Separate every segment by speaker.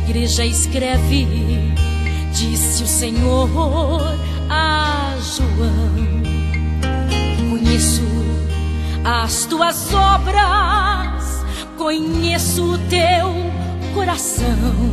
Speaker 1: igreja escreve, disse o Senhor a João: conheço as tuas obras, conheço o teu coração.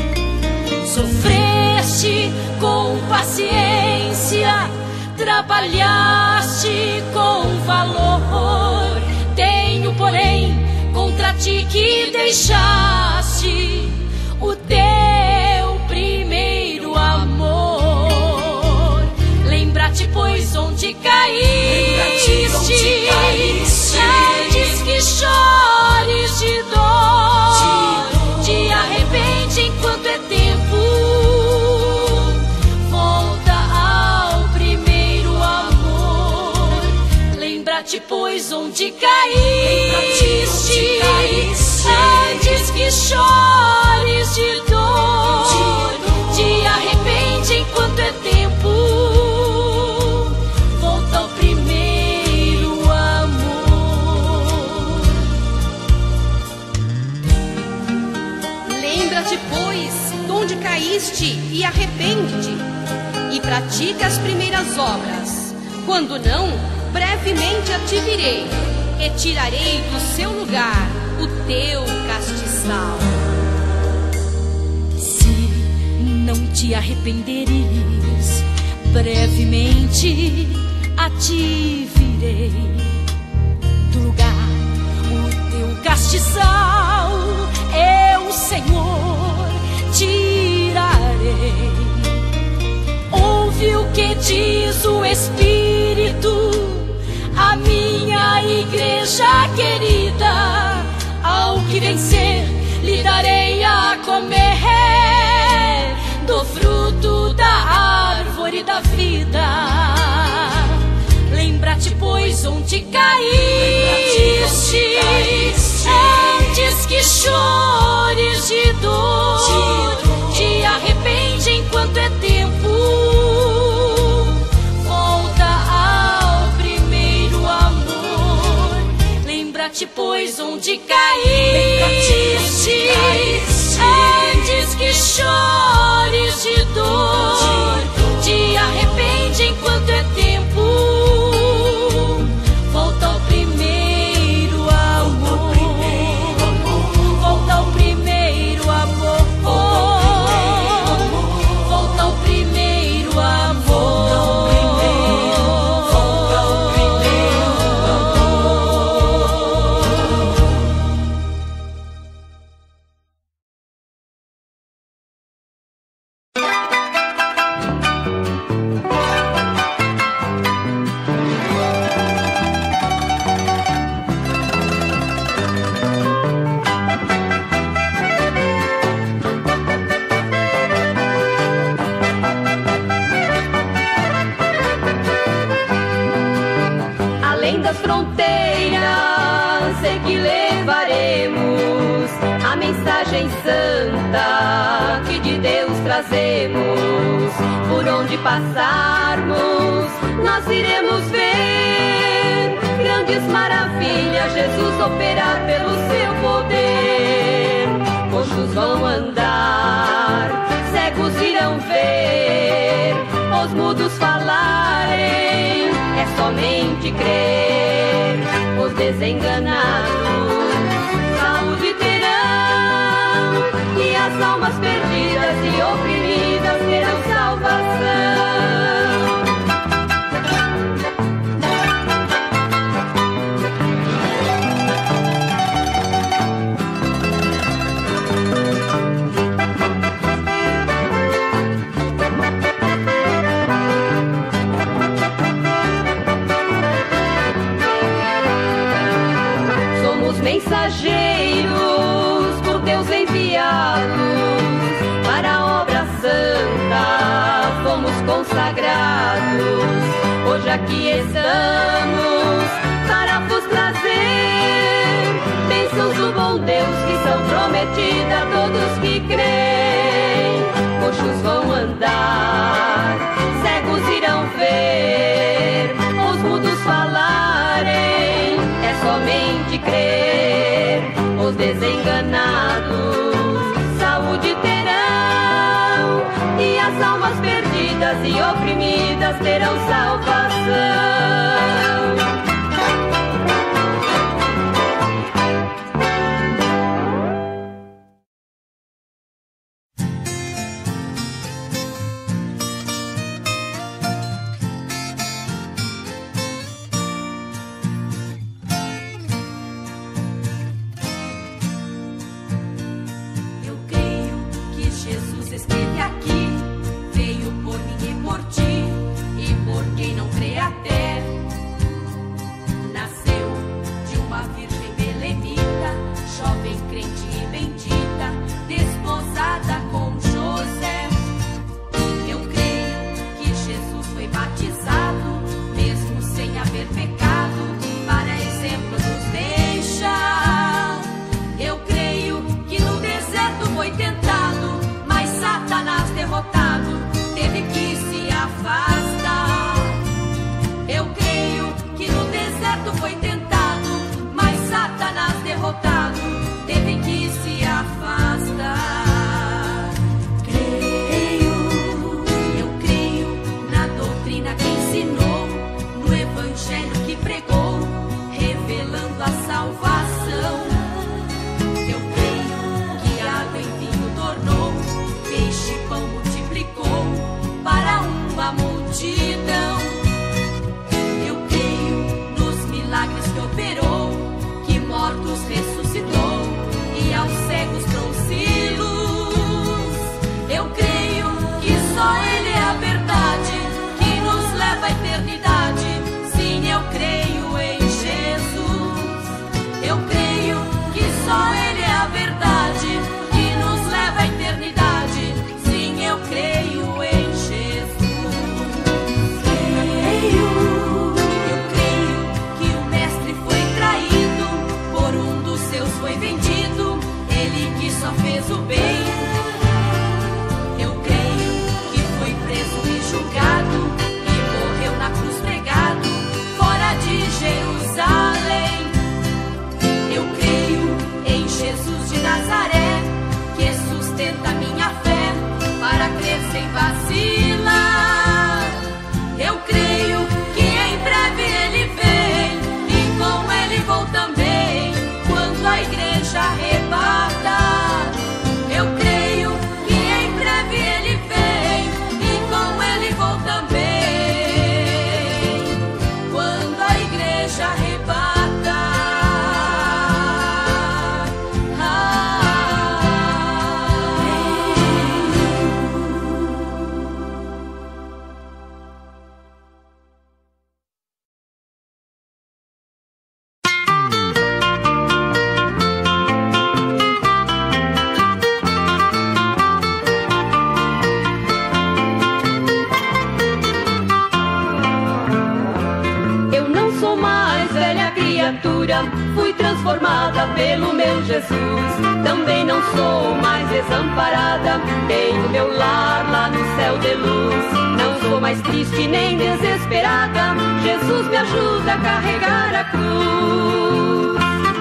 Speaker 1: Sofreste com paciência, trabalhaste com valor. Tenho, porém, contra ti que deixaste o teu primeiro amor. Lembra-te, pois, onde caíste, antes que chores de dor. Te arrepende enquanto é tempo, volta ao primeiro amor. Lembra-te, pois, onde caíste, antes que chores de dor. Te arrepende enquanto é tempo, volta ao primeiro amor.
Speaker 2: Lembra-te, pois, de onde caíste e arrepende-te, e pratica as primeiras obras. Quando não, brevemente a te virei, e tirarei do seu lugar o teu castiçal.
Speaker 1: Se não te arrependeres, brevemente a ti virei do lugar o teu castiçal. Eu, Senhor, tirarei. Ouve o que diz o Espírito, a minha igreja querida. Ao que vencer, lhe darei a comer do fruto da árvore da vida. Lembra-te, pois, onde caíste, antes que chores de dor. Te arrepende enquanto é tempo, volta ao primeiro amor. Lembra-te, pois, onde caíste, antes que chores de dor. Te arrepende enquanto é tempo, volta ao primeiro amor. Volta ao primeiro amor. Volta ao primeiro amor.
Speaker 3: Além das fronteiras, sei que levaremos a mensagem santa que de Deus trazemos. Por onde passarmos, nós iremos ver grandes maravilhas, Jesus operar pelo seu poder. Coxos vão andar, cegos irão ver, os mudos falarem, é somente crer. Os desenganados saúde terão, e as almas perdidas e oprimidas terão salvação. Mensageiros por Deus enviados para a obra santa, fomos consagrados. Hoje aqui estamos para vos trazer bênçãos do bom Deus que são prometidas a todos que creem. Coxos vão andar, cegos irão ver, os mudos falarem, é somente crer. Os desenganados saúde terão, vidas terão salvação. Fui transformada pelo meu Jesus. Também não sou mais desamparada. Tenho meu lar lá no céu de luz. Não sou mais triste nem desesperada. Jesus me ajuda a carregar a cruz.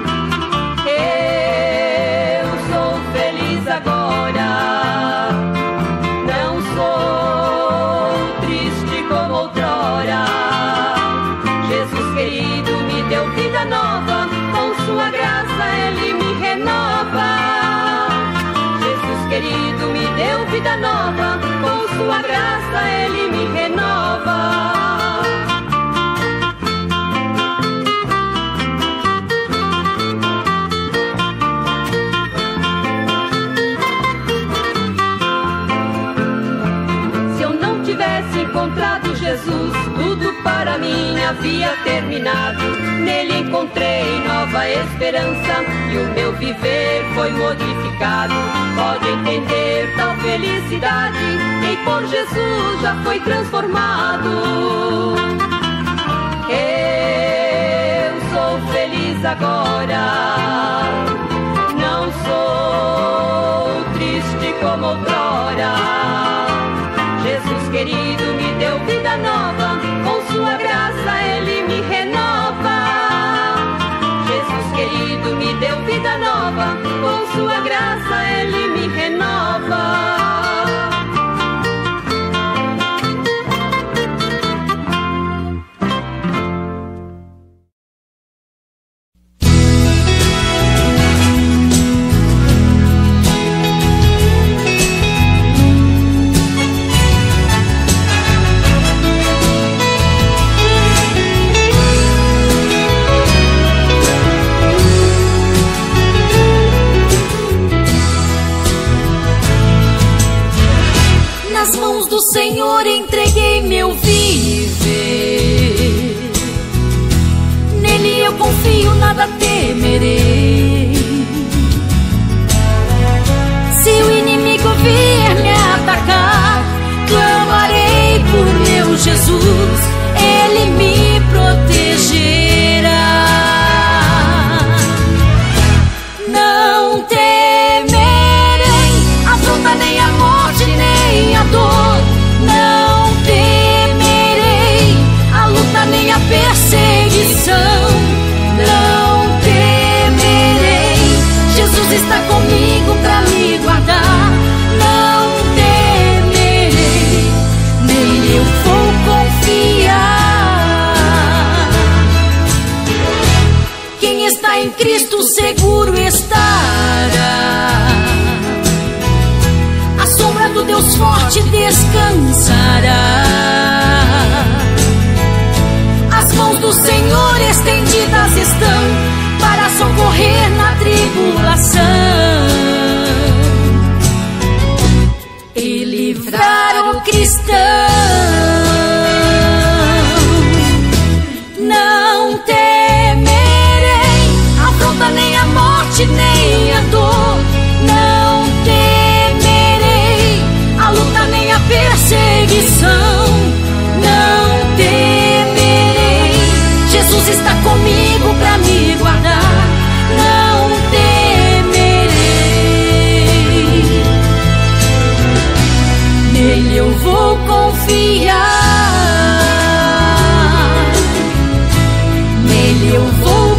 Speaker 3: Eu sou feliz agora. Não sou triste como outrora. Jesus querido me deu vida nova, com sua graça ele me renova. Jesus querido me deu vida nova, com sua graça ele me renova. Se eu não tivesse encontrado Jesus, tudo para mim havia terminado. Nele encontrei nova esperança e o meu viver foi modificado. Pode entender tal felicidade, quem por Jesus já foi transformado. Eu sou feliz agora, não sou triste como outrora. Jesus querido me deu vida nova, com sua graça ele me renova. Jesus querido me deu vida nova, com sua graça ele me renova.
Speaker 1: está em Cristo seguro estará. A sombra do Deus forte descansará. As mãos do Senhor estendidas estão para socorrer na tribulação e livrar o cristão. Não temerei afronta, nem a morte, nem a dor. Não temerei a luta, nem a perseguição. Não temerei, Jesus está comigo pra me guardar. Não temerei, nele eu vou confiar. Nele eu vou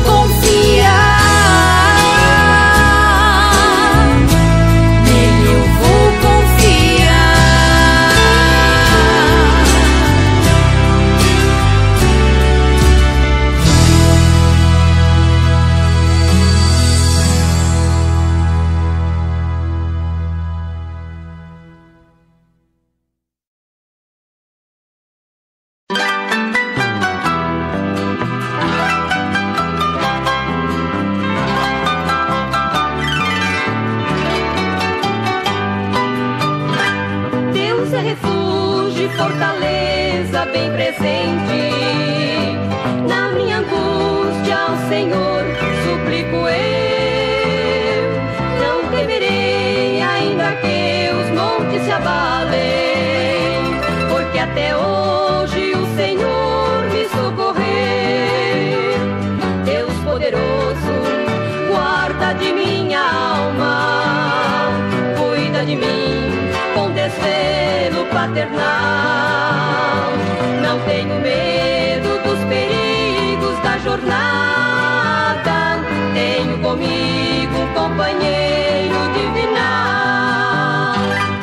Speaker 1: confiar. Nele eu vou confiar.
Speaker 3: Deus é refúgio e fortaleza bem presente. Na minha angústia ao Senhor suplico eu. Não temerei, ainda que os montes se abalem, porque até hoje o Senhor me socorreu. Deus poderoso, guarda de minha alma, cuida de mim com desvelo paternal. Não tenho medo dos perigos da jornada. Tenho comigo um companheiro divinal.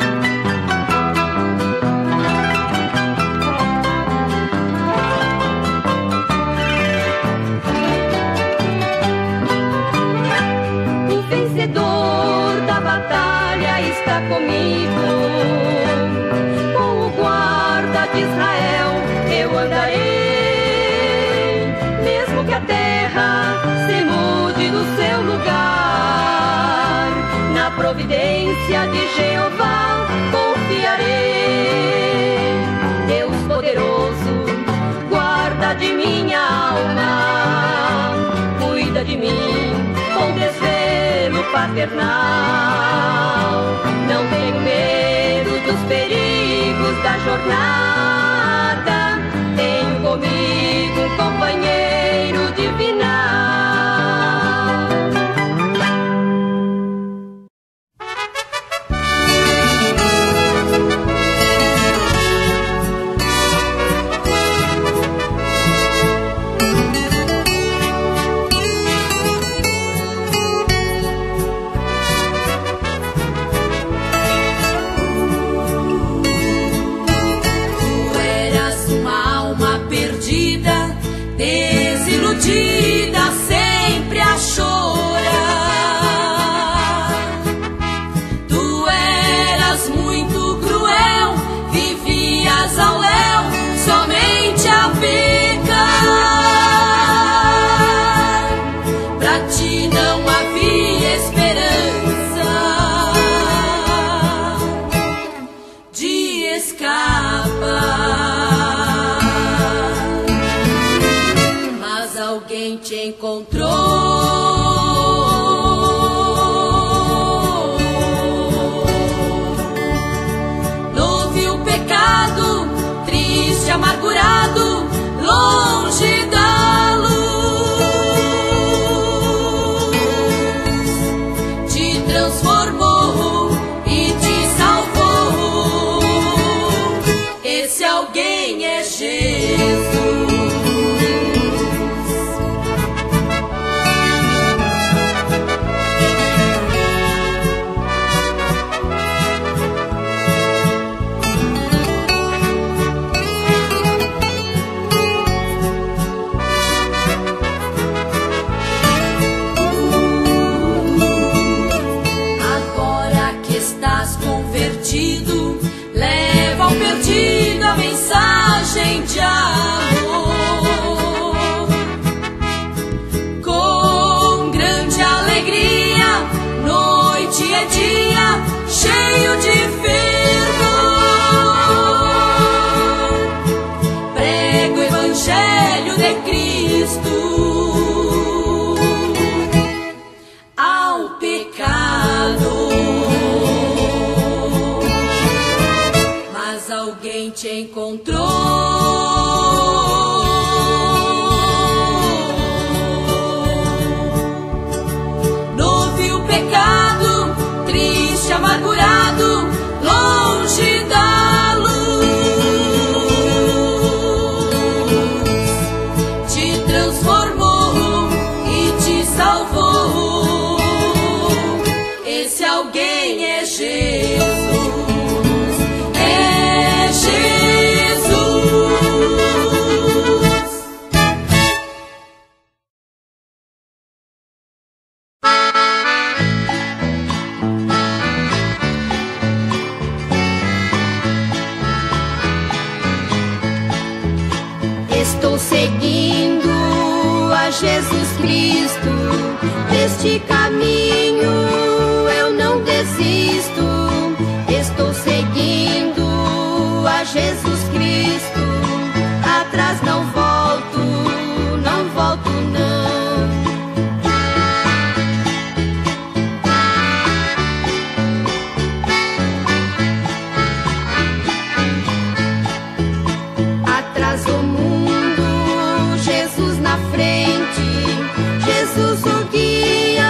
Speaker 3: O vencedor da batalha está comigo. Com o guarda de Israel eu andarei. Mesmo que a terra se mude do seu lugar, na providência de Jeová confiarei. Deus poderoso, guarda de minha alma, cuida de mim com desvelo paternal. Não tenho medo dos perigos da jornada. Tenho comigo um companheiro divinal.
Speaker 1: Desiludida, sempre a chorar. Tu eras muito cruel, vivias ao léu, somente a pecar. Pra ti não havia esperança de escapar. Alguém te encontrou, ouve o pecado, triste, amargurado, longe da luz, te transformou e te salvou. Esse alguém é Jesus. grande amor. Com grande alegria, noite e dia, cheio de fervor, prego o Evangelho de Cristo ao pecado. Mas alguém te encontrou, no vil pecado, triste, amargurado, longe da luz, te transformou e te salvou. Esse alguém é Jesus, é Jesus.
Speaker 3: Estou seguindo a Jesus Cristo, deste caminho eu não desisto. Estou seguindo a Jesus Cristo, atrás não volto, não volto não. Atrás o mundo, Jesus na frente, Jesus o guia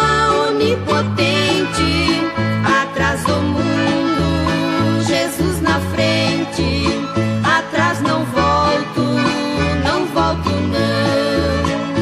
Speaker 3: onipotente. Atrás do mundo, Jesus na frente, atrás não volto, não volto não.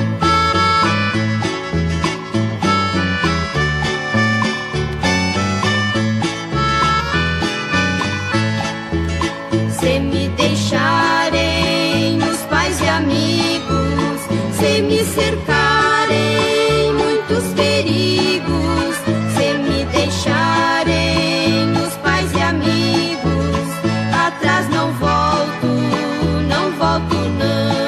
Speaker 3: Se me deixarem os pais e amigos, se me cercarem muitos perigos, se me deixarem os pais e amigos, atrás não volto, não volto não.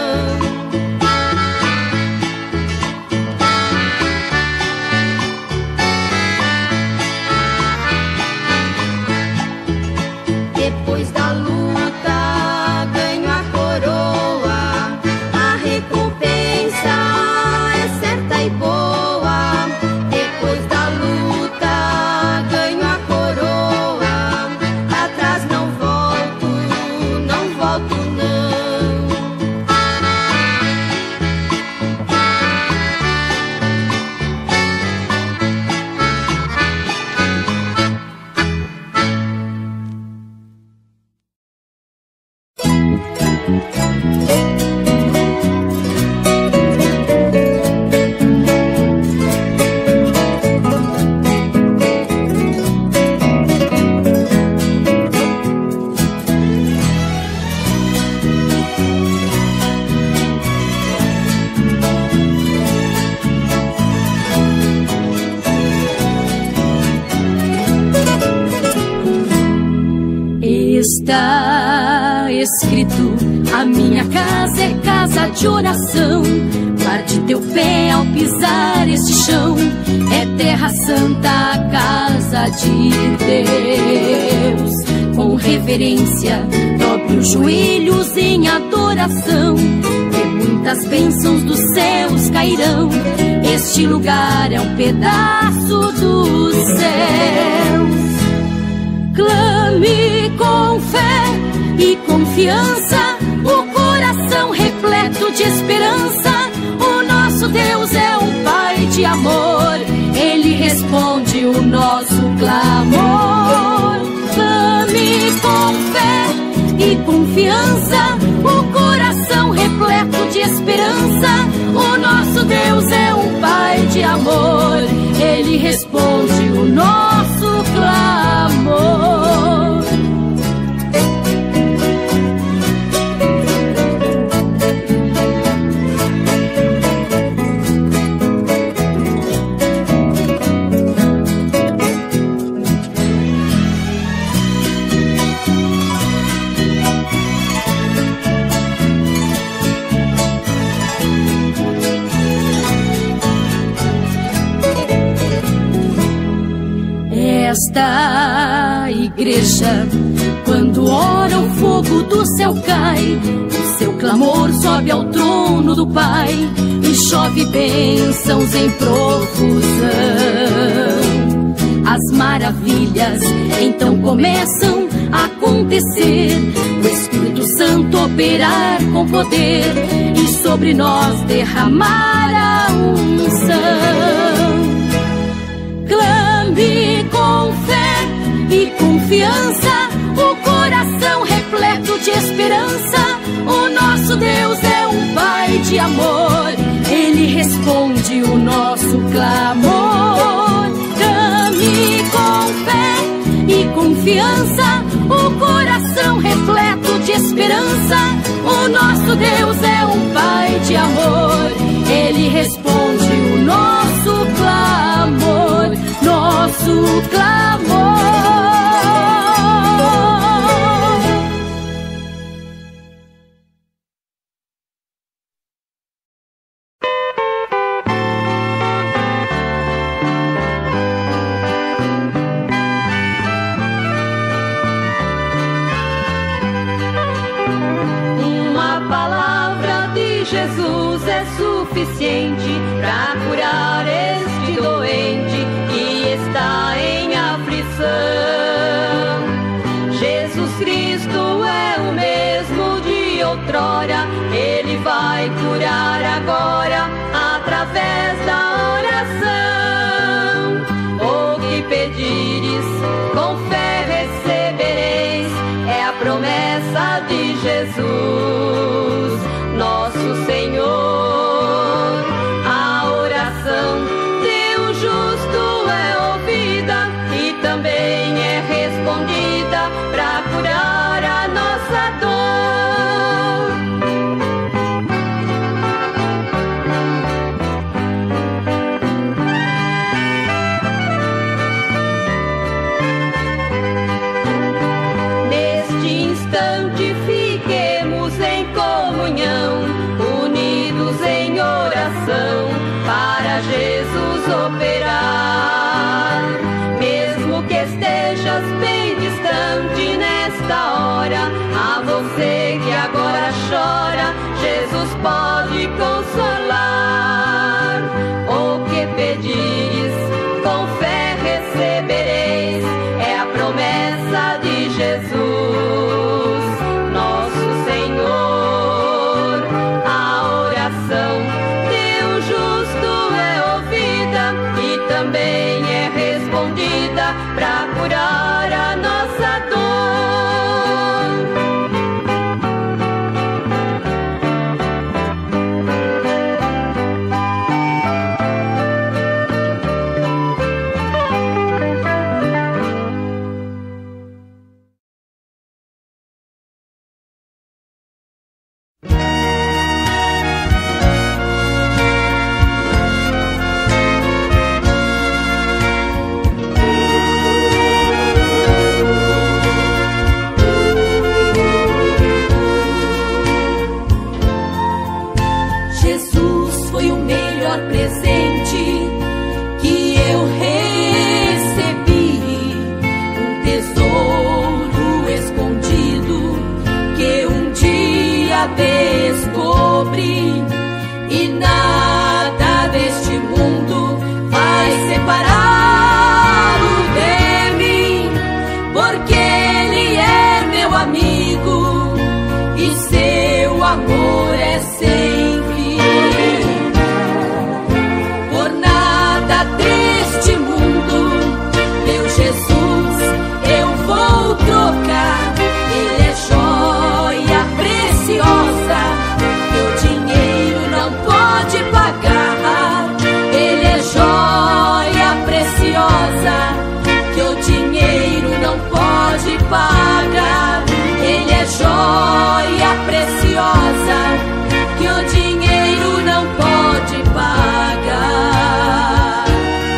Speaker 3: Depois da luta ganho a coroa, a recompensa é certa e boa. Depois da luta ganho a coroa, atrás não volto, não volto não.
Speaker 1: Está escrito: a minha casa é casa de oração. Guarde teu pé ao pisar este chão. É terra santa, a casa de Deus. Com reverência, dobre os joelhos em adoração, que muitas bênçãos dos céus cairão. Este lugar é um pedaço dos céus. Clame com fé e confiança, o coração repleto de esperança. O nosso Deus é um Pai de amor, Ele responde o nosso clamor. Clame com fé e confiança, o coração repleto de esperança. O nosso Deus é um Pai de amor, Ele responde o nosso clamor. Esta igreja, quando ora o fogo do céu cai, o seu clamor sobe ao trono do Pai e chove bênçãos em profusão. As maravilhas então começam a acontecer, o Espírito Santo operar com poder e sobre nós derramar a unção. Clame com fé e confiança, o coração repleto de esperança. O nosso Deus é um Pai de amor, Ele responde o nosso clamor. Clame com fé e confiança, o coração repleto de esperança. O nosso Deus é um Pai de amor, Ele responde o nosso clamor, nosso clamor.
Speaker 3: Jesus é suficiente para curar este doente que está em aflição. Jesus Cristo é o mesmo de outrora, Ele vai curar agora através da oração. O que pedires, com fé recebereis, é a promessa de Jesus, nosso Senhor. A oração de um justo é ouvida e também é respondida para curar a nossa dor. Neste instante fiquemos em comunhão, unidos em oração, para Jesus operar. Mesmo que estejas bem distante nesta hora, a você que agora chora, Jesus pode consolar. O que pedires, com fé recebereis, é a promessa de Jesus, nosso Senhor. A oração de um justo é ouvida e também é respondida para curar a nossa dor.
Speaker 1: Descobri, e nada deste mundo vai separá-lo de mim, porque Ele é meu amigo e seu amor é sem fim. Por nada deste mundo, meu Jesus, eu vou trocar. Ele é joia preciosa, meu dinheiro não pode pagar. Ele é joia preciosa, que o dinheiro não pode pagar. Ele é joia preciosa, que o dinheiro não pode pagar.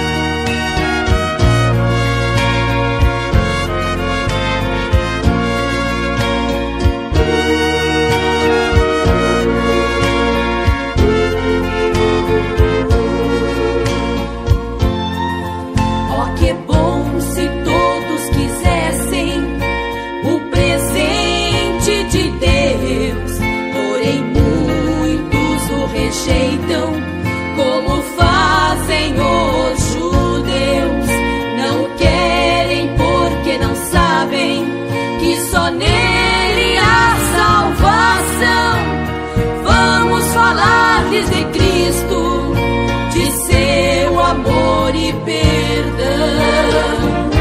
Speaker 1: perdão.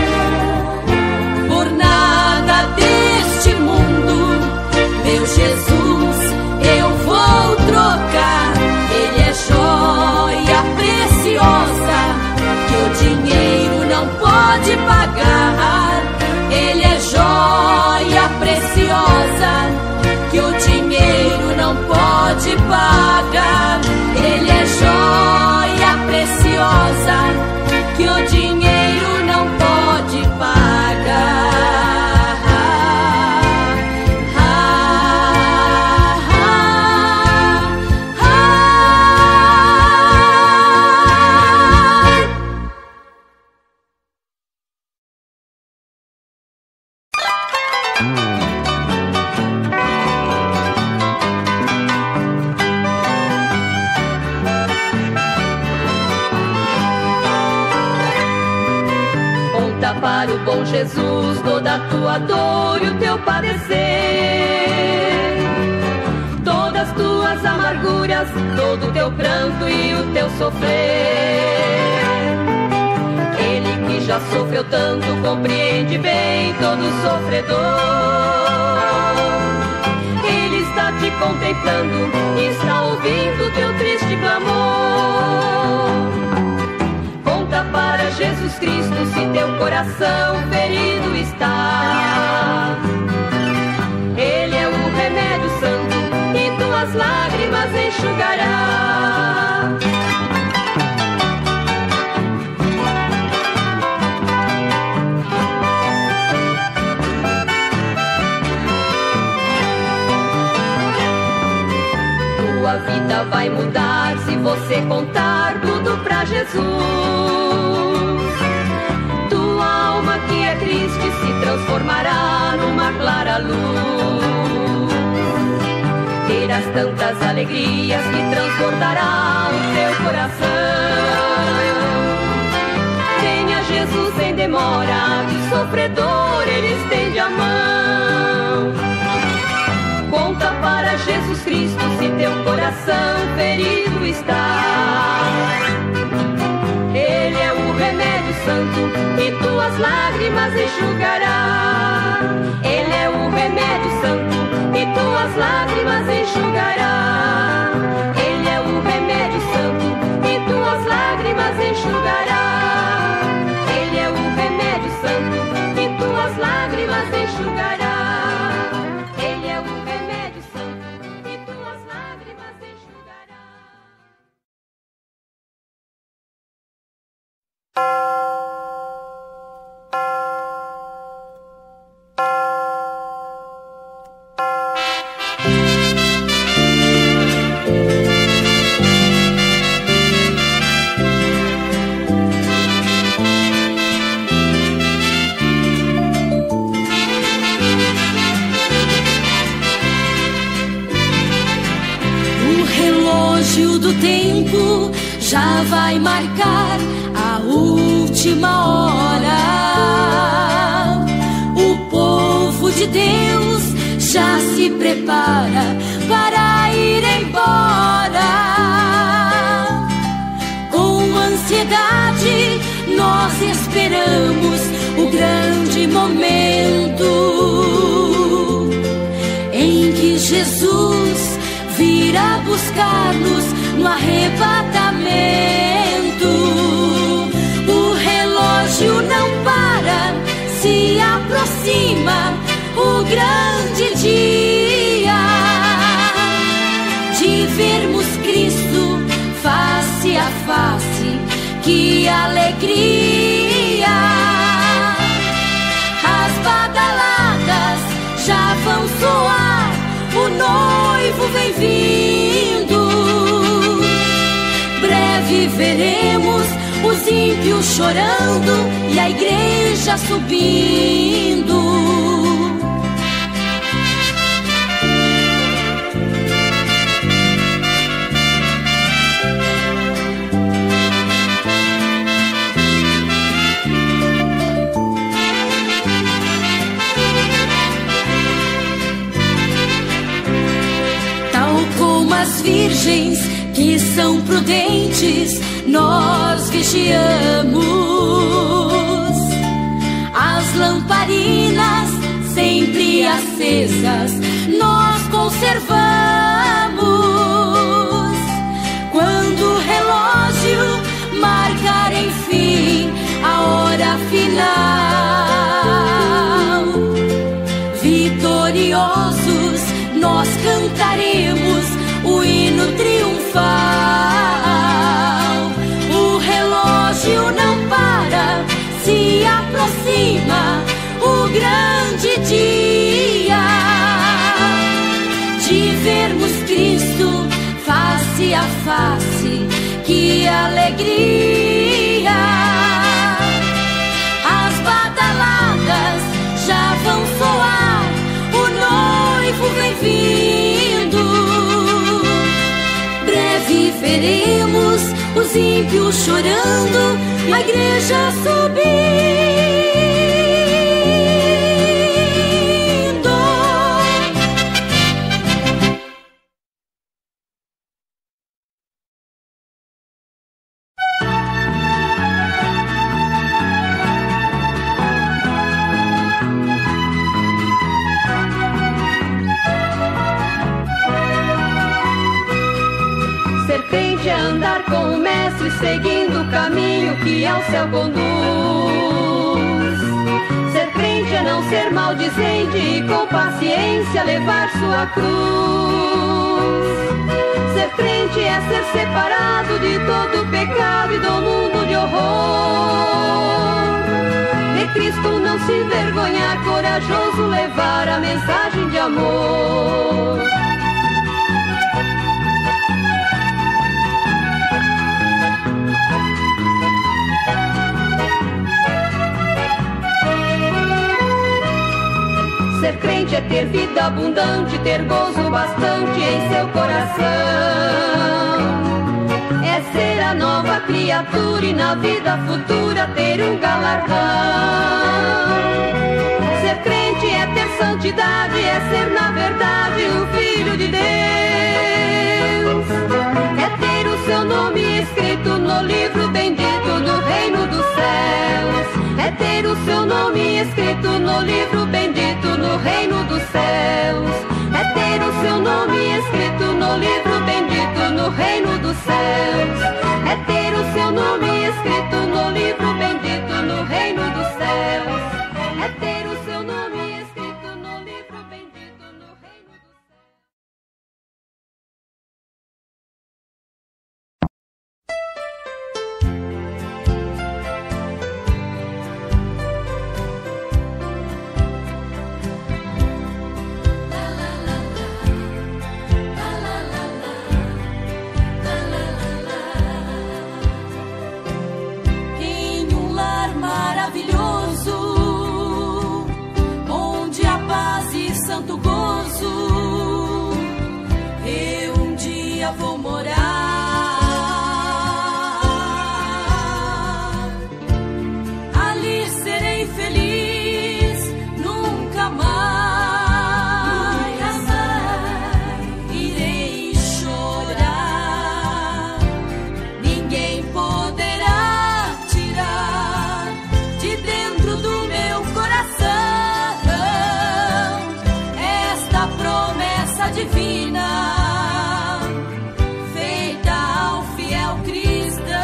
Speaker 1: Por nada deste mundo, meu Jesus, eu vou trocar. Ele é joia preciosa que o dinheiro não pode pagar. Ele é joia preciosa que o dinheiro não pode pagar. Ele é joia preciosa que o dinheiro não pode pagar.
Speaker 3: Para o bom Jesus toda a tua dor e o teu padecer, todas as tuas amarguras, todo o teu pranto e o teu sofrer. Ele que já sofreu tanto compreende bem todo sofredor. Ele está te contemplando e está ouvindo teu triste clamor. Conta para Jesus Cristo se teu coração ferido está. Ele é o remédio santo e tuas lágrimas enxugará. Tua vida vai mudar se você contar tudo pra Jesus. Que é triste se transformará numa clara luz. Terás tantas alegrias que transbordará o teu coração. Venha Jesus sem demora, que o sofredor ele estende a mão. Conta para Jesus Cristo se teu coração ferido está. Ele é o remédio santo e tuas lágrimas enxugará. Ele é o remédio santo e tuas lágrimas enxugará. Ele é o remédio santo e tuas lágrimas enxugará. Ele é o remédio santo e tuas lágrimas enxugará. Ele é o remédio santo e tuas lágrimas enxugará.
Speaker 1: Do tempo já vai marcar a última hora. O povo de Deus já se prepara para ir embora. Com ansiedade nós esperamos o grande momento em que Jesus virá buscar-nos no arrebatamento. O relógio não para, se aproxima o grande dia de vermos Cristo face a face. Que alegria! As badaladas já vão soar, o noivo vem vindo. Breve veremos os ímpios chorando e a igreja subindo. Tal como as virgens que são prudentes nós vigiamos. As lamparinas sempre acesas nós conservamos. Quando o relógio marcar enfim a hora final, vitoriosos nós cantaremos o hino triunfal. O relógio não para, se aproxima o grande dia de vermos Cristo face a face. Que alegria! As badaladas já vão soar, o noivo vem vindo. Breve veremos os ímpios chorando, a igreja subir.
Speaker 3: Seguindo o caminho que ao céu conduz. Ser crente é não ser maldizente e com paciência levar sua cruz. Ser crente é ser separado de todo pecado e do mundo de horror. De Cristo não se envergonhar, corajoso levar a mensagem de amor. Ser crente é ter vida abundante, ter gozo bastante em seu coração. É ser a nova criatura e na vida futura ter um galardão. Ser crente é ter santidade, é ser na verdade o Filho de Deus. É ter o seu nome escrito no livro bendito do reino dos céus. É ter o seu nome escrito no livro bendito no reino dos céus. É ter o seu nome escrito no livro bendito no reino dos céus. É ter o seu nome escrito no livro bendito no reino dos céus. É ter o seu nome escrito no livro bendito no reino dos céus.
Speaker 1: Santo gozo, eu um dia vou morar. Ali serei feliz, nunca mais irei chorar. Ninguém poderá tirar de dentro do meu coração promessa divina feita ao fiel cristão.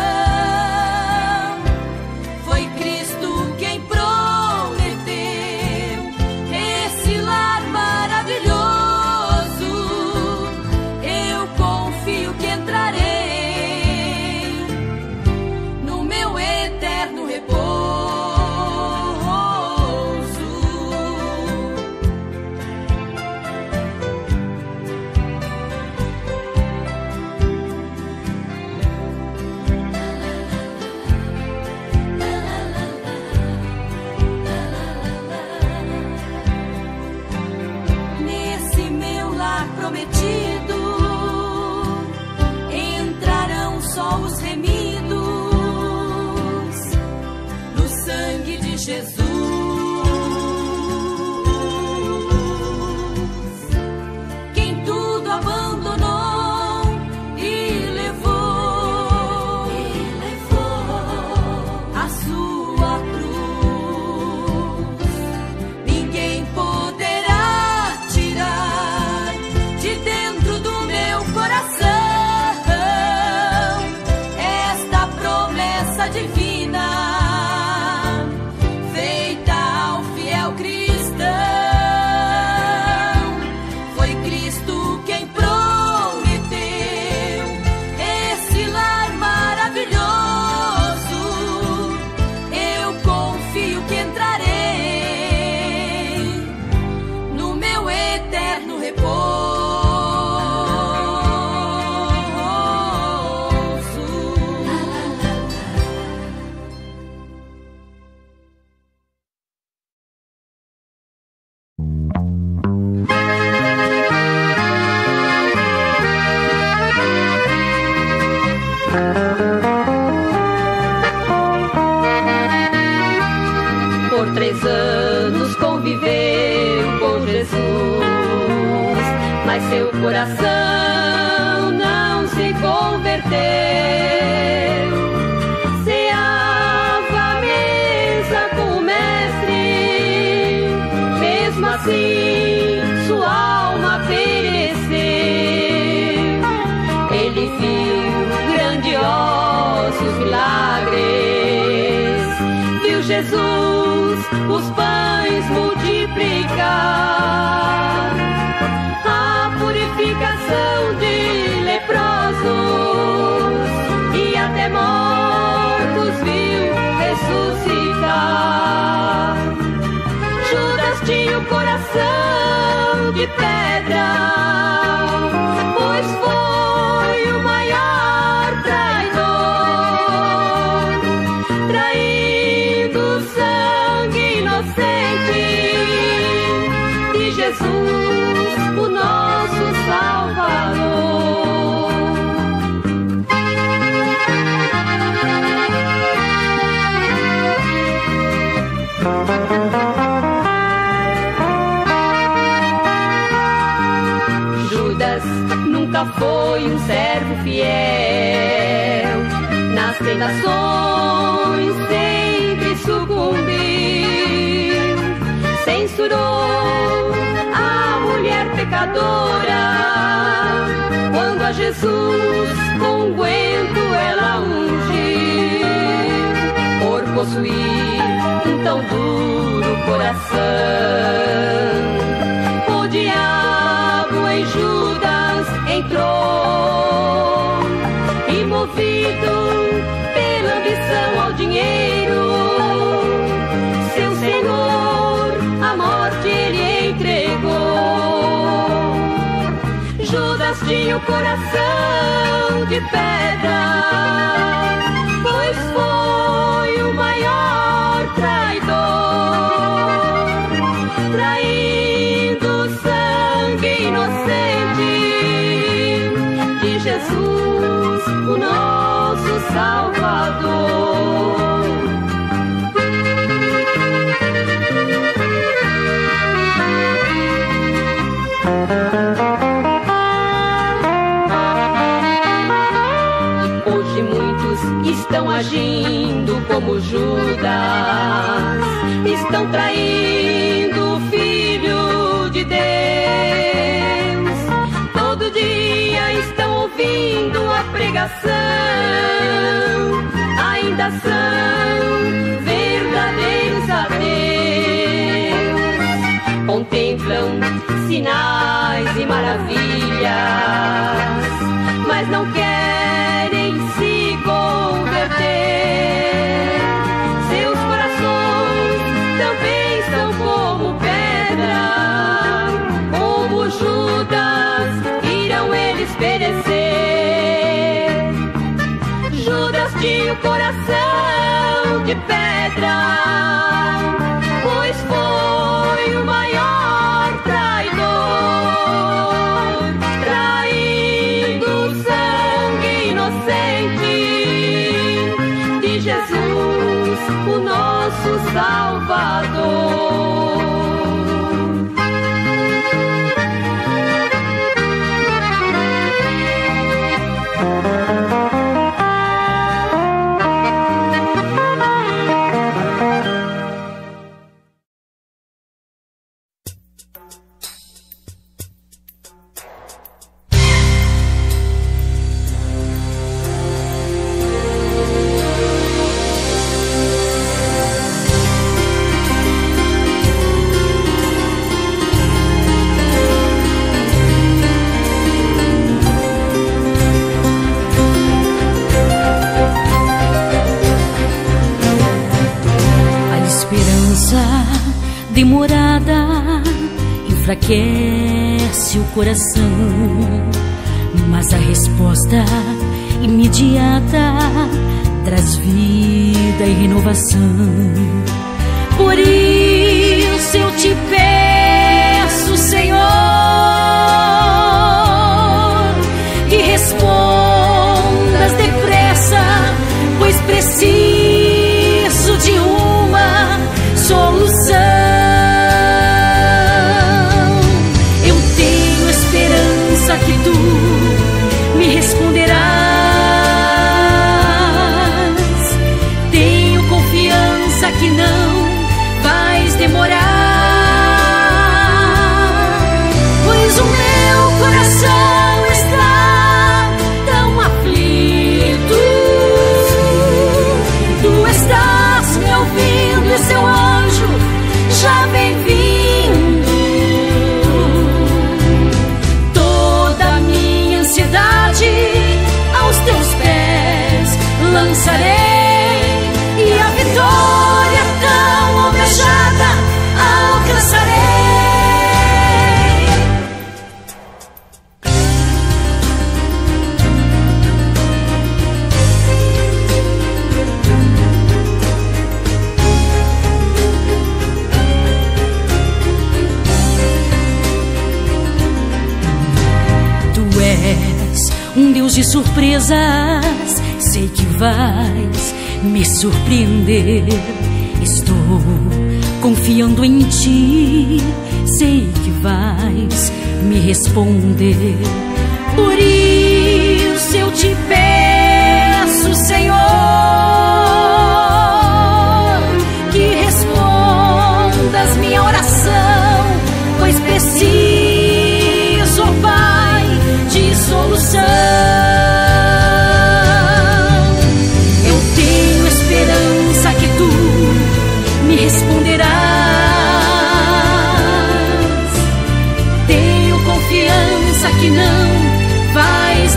Speaker 1: Foi Cristo quem prometeu esse lar maravilhoso. Eu confio que entrarei no meu eterno repouso. Prometido, entrarão só os remidos, divina, feita ao fiel cristão. Foi Cristo quem prometeu esse lar maravilhoso. Eu confio que entrarei no meu eterno repouso.
Speaker 3: Por 3 anos conviveu com Jesus, mas seu coração não se converteu. Ceava a mesa com o mestre, mesmo assim sua alma pereceu. Ele viu grandiosos milagres, viu Jesus os pães multiplicar, a purificação de leprosos e até mortos viu ressuscitar. Judas tinha o coração de pedra, pois foi o maior traidor, traindo o sangue inocente de Jesus, o nosso Salvador. Judas nunca foi um servo fiel, nas tentações sempre sucumbiu. Censurou a mulher pecadora, quando a Jesus com unguento ela ungiu. Por possuir um tão duro coração, o diabo em Judas entrou, e movido pela ambição ao dinheiro, seu Senhor a morte ele entregou. Judas tinha o coração de pedra, pois foi o maior traidor, traindo o sangue inocente de Jesus, o nosso Salvador. Hoje muitos estão agindo como Judas, estão traindo o Filho de Deus. Todo dia estão ouvindo a pregação, ainda são verdadeiros ateus. Contemplam sinais e maravilhas, mas não querem se converter. Seus corações também são como pedra, como Judas irão eles perecer. Judas tinha o coração de pedra, pois foi o maior traidor, traindo o sangue inocente de Jesus, o nosso Salvador.
Speaker 1: demorada enfraquece o coração, mas a resposta imediata traz vida e renovação. Por isso eu te peço, Senhor, que respondas depressa, pois preciso de uma solução. Eu tenho esperança que tu me responderás. Tenho confiança que não vais demorar, pois o meu coração está tão aflito. Tu estás me ouvindo e seu anjo já vem vindo. Toda a minha ansiedade aos teus pés lançarei, e a vitória tão almejada alcançarei. Tu és um Deus de surpresas, sei que vais me surpreender. Estou confiando em ti, sei que vais me responder. Por isso eu te peço, Senhor, que respondas minha oração, pois preciso, ó Pai, de solução. Eu tenho esperança que tu me responderás. Tenho confiança que não vais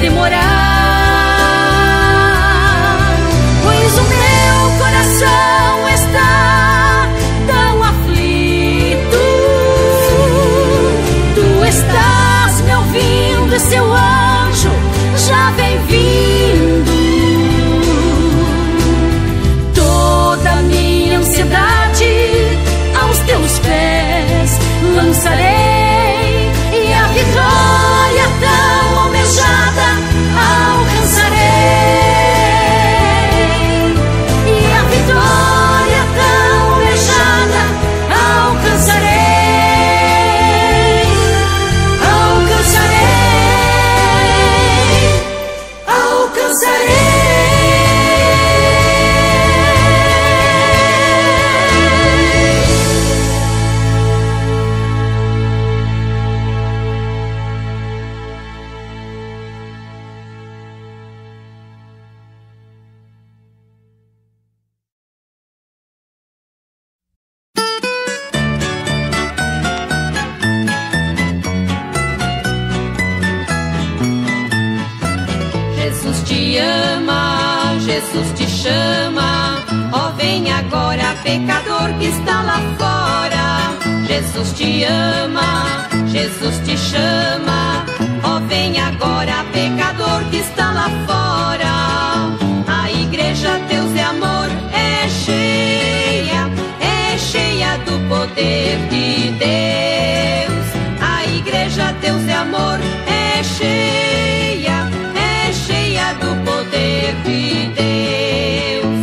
Speaker 1: demorar, pois o meu coração está tão aflito. Tu estás me ouvindo e seu anjo já vem vindo. Toda a minha ansiedade aos teus pés lançarei, e a vitória tão almejada alcançarei. E a vitória tão almejada alcançarei. Alcançarei. Alcançarei.
Speaker 2: Jesus te ama, Jesus te chama, ó vem agora, pecador que está lá fora. Jesus te ama, Jesus te chama, ó vem agora, pecador que está lá fora. A igreja Deus é amor, é cheia do poder de Deus. A igreja Deus é amor, é cheia do poder de Deus.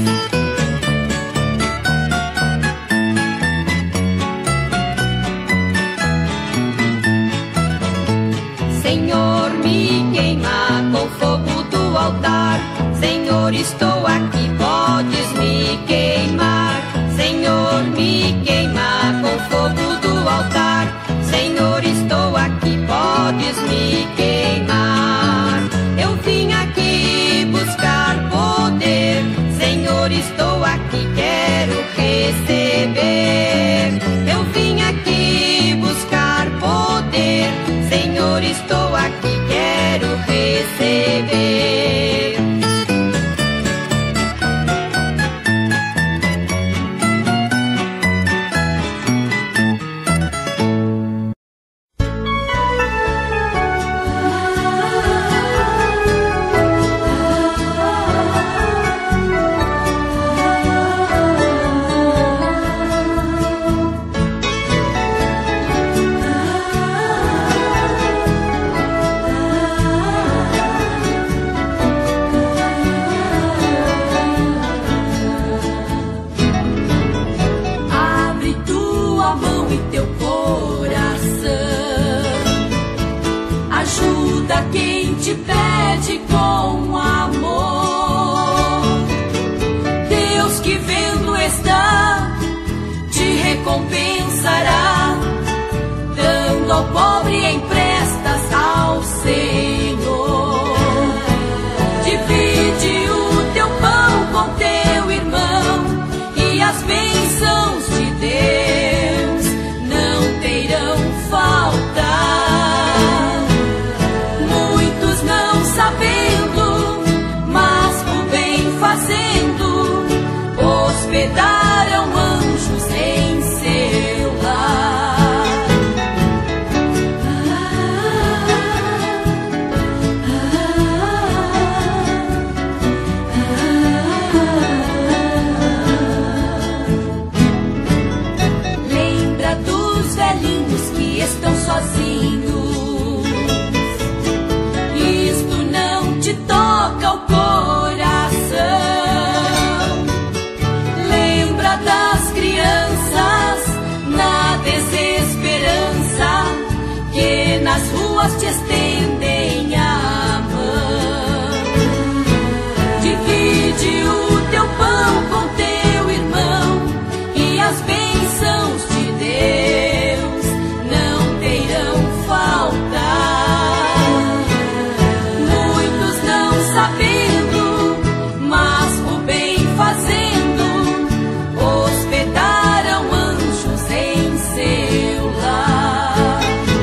Speaker 2: Senhor, me queima com fogo do altar. Senhor, estou aqui, podes me queimar. Senhor, me queima com fogo do altar. Senhor, estou aqui, podes me queimar. Eu vim aqui buscar por
Speaker 1: vivendo está, te recompensará, dando ao pobre emprestas ao Senhor. Divide o teu pão com teu irmão, e as bênçãos de Deus não te irão faltar. Muitos não sabendo, mas o bem fazendo, hospedaram anjos em seu lar. Lembra dos velhinhos que estão sozinhos. Isto não te toca o coração. Lembra das crianças na desesperança, que nas ruas te estendem a mão. Divide o teu pão com teu irmão, e as bênçãos de Deus não te irão faltar. Muitos não sabendo, mas o bem fazendo, hospedaram anjos em seu lar.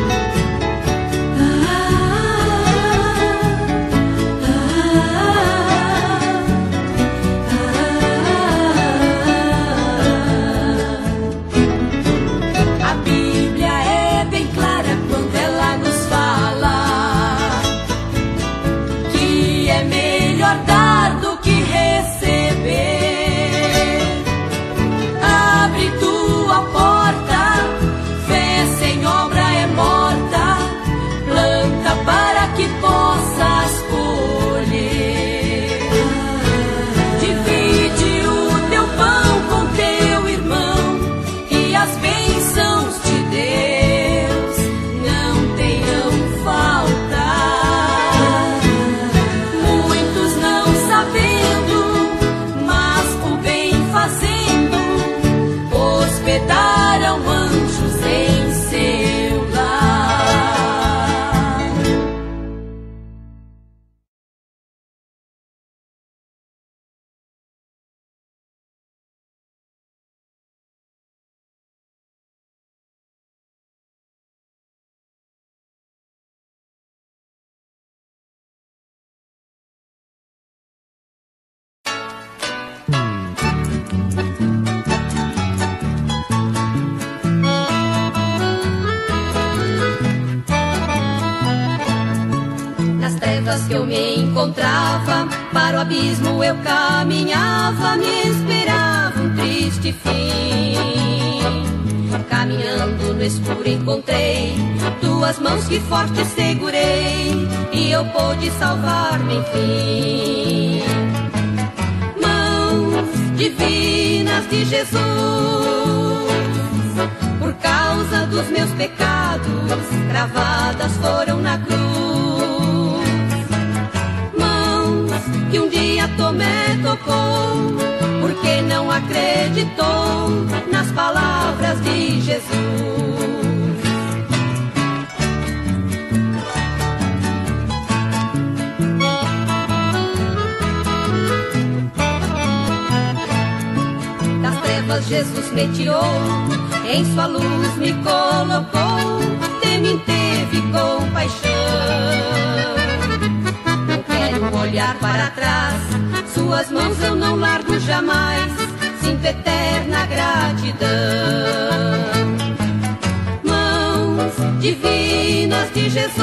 Speaker 1: A Bíblia é bem clara quando ela nos fala que é melhor dar do que receber. Abre tua porta, fé sem obra é morta, planta para que possas colher. Divide o teu pão com teu irmão, e as bênçãos de Deus não te irão faltar. Muitos não sabendo, mas o bem fazendo, hospedaram anjos em seu lar. Nas trevas que eu me encontrava, para o abismo eu caminhava, me esperava um triste fim. Caminhando no escuro encontrei tuas mãos que forte segurei, e eu pude salvar-me enfim. Mãos divinas de Jesus, por causa dos meus pecados, cravadas foram na cruz. Mãos que um dia Tomé tocou, porque não acreditou nas palavras de Jesus. Das trevas Jesus me tirou, em sua luz me colocou, de mim teve compaixão. Não quero olhar para trás, suas mãos eu não largo jamais, sinto eterna gratidão. Mãos divinas de Jesus,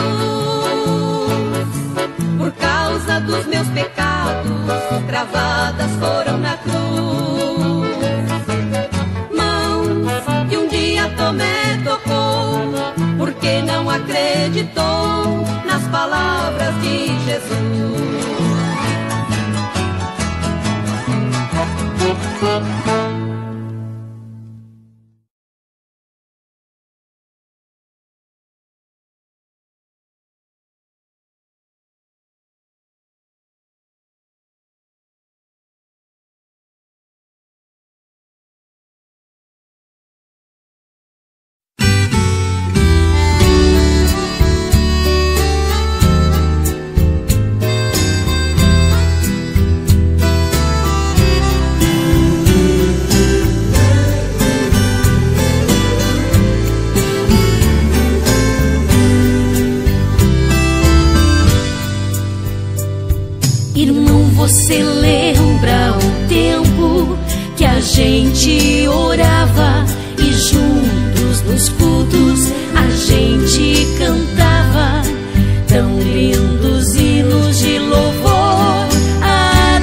Speaker 1: por causa dos meus pecados, cravadas foram na cruz. Mãos que um dia Tomé tocou, porque não acreditou nas palavras de Jesus. gente orava e juntos nos cultos a gente cantava tão lindos hinos de louvor a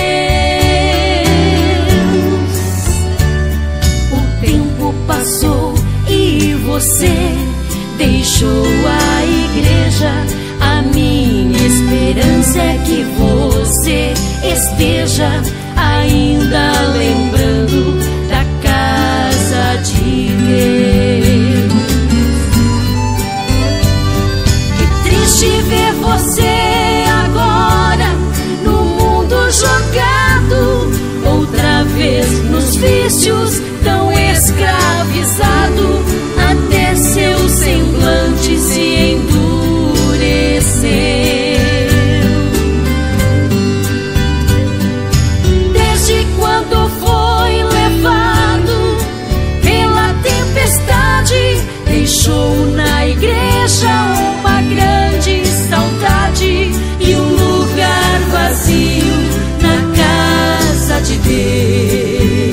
Speaker 1: Deus. O tempo passou e você deixou a igreja. A minha esperança é que você esteja ainda lembrando da casa de Deus. Que triste ver você agora no mundo jogado, outra vez nos vícios, tão escravizado, até seu semblante se endureceu. Deixou na igreja uma grande saudade e um lugar vazio na casa de Deus.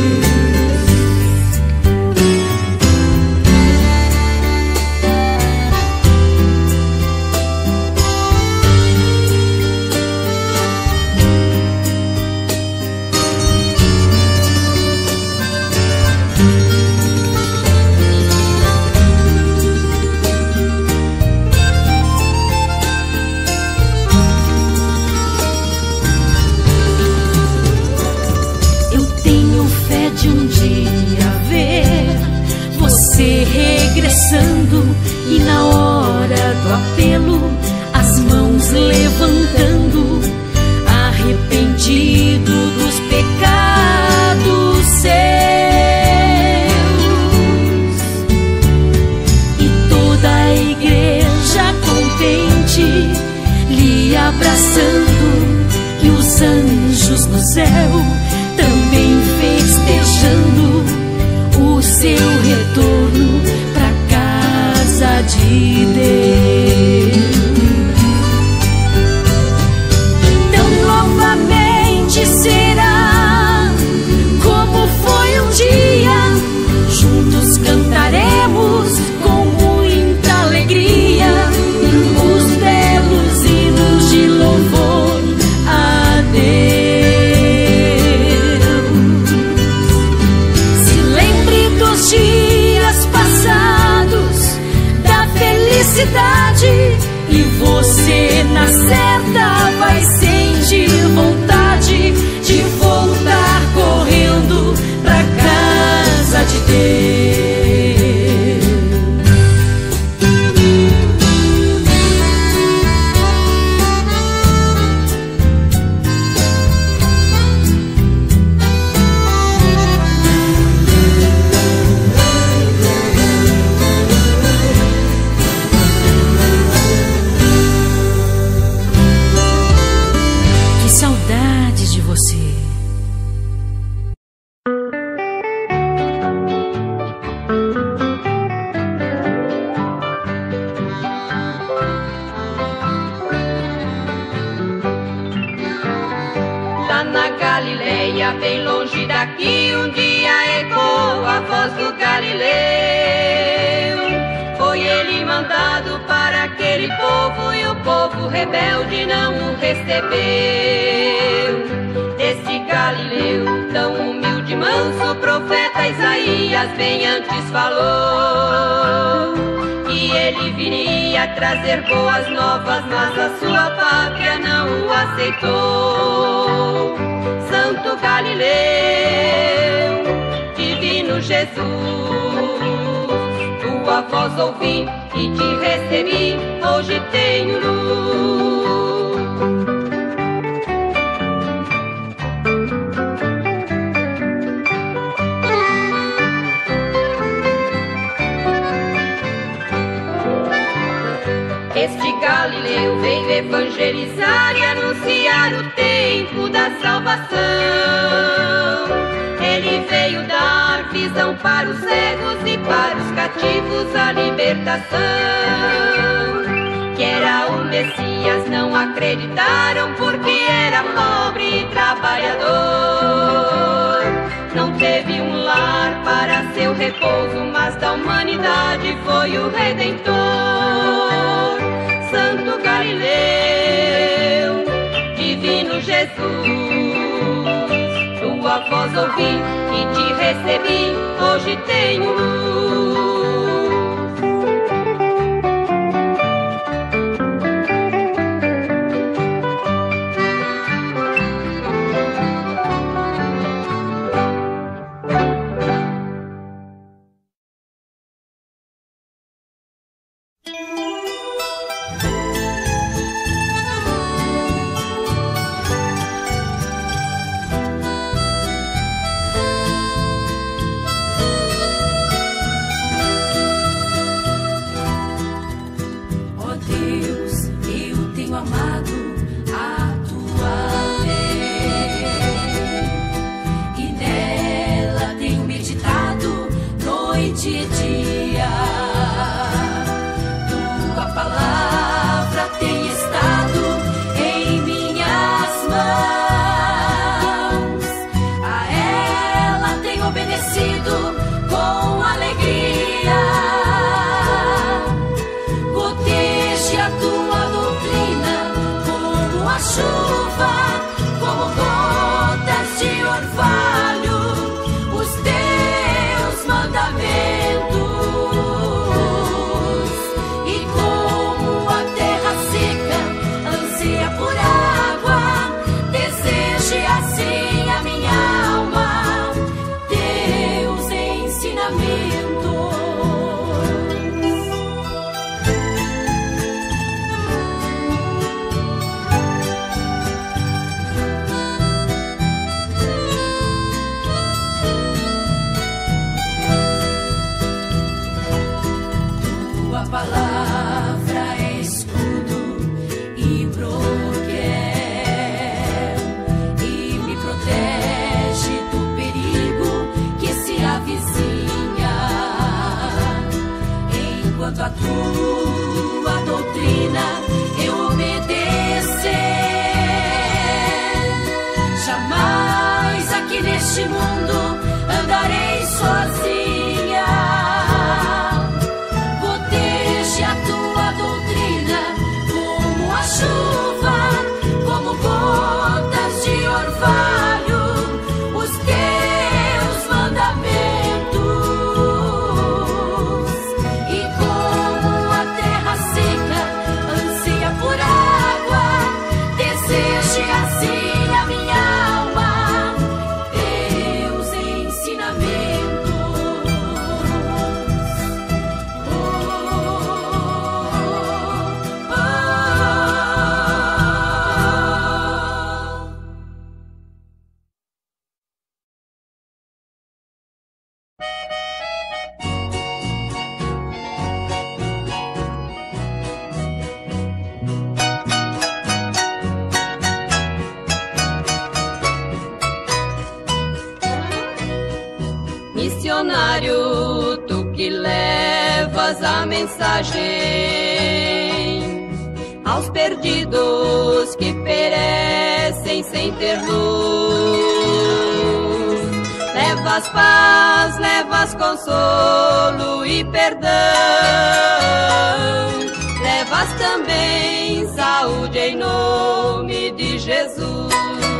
Speaker 1: E na hora do apelo, as mãos levantando, arrependido dos pecados seus. E toda a igreja contente lhe abraçando, e os anjos no céu também festejando o seu retorno de Deus. Então novamente será como foi um dia, juntos cantaremos com muita alegria os belos hinos de louvor a Deus. Se lembre dos dias passados, felicidade, e você na certa vai sentir vontade de voltar correndo pra casa de Deus.
Speaker 3: Bem longe daqui, um dia ecoou a voz do Galileu. Foi ele mandado para aquele povo, e o povo rebelde não o recebeu. Desse Galileu, tão humilde e manso, o profeta Isaías bem antes falou que ele viria trazer boas novas, mas a sua pátria não o aceitou. Santo Galileu, divino Jesus, tua voz ouvi e te recebi, hoje tenho luz. Este Galileu veio evangelizar e anunciar o tempo da salvação. Ele veio dar visão para os cegos e para os cativos a libertação. Que era o Messias não acreditaram, porque era pobre e trabalhador. Não teve um lar para seu repouso, mas da humanidade foi o Redentor. Santo Galileu, divino Jesus, tua voz ouvi e te recebi, hoje tenho luz.
Speaker 1: A tua doutrina eu obedecer. Jamais aqui neste mundo andarei sozinha. Protege a tua doutrina como a chuva, como gotas de orvalho, os teus mandamentos.
Speaker 3: Missionário, tu que levas a mensagem aos perdidos que perecem sem ter luz. Levas paz, levas consolo e perdão. Levas também saúde em nome de Jesus.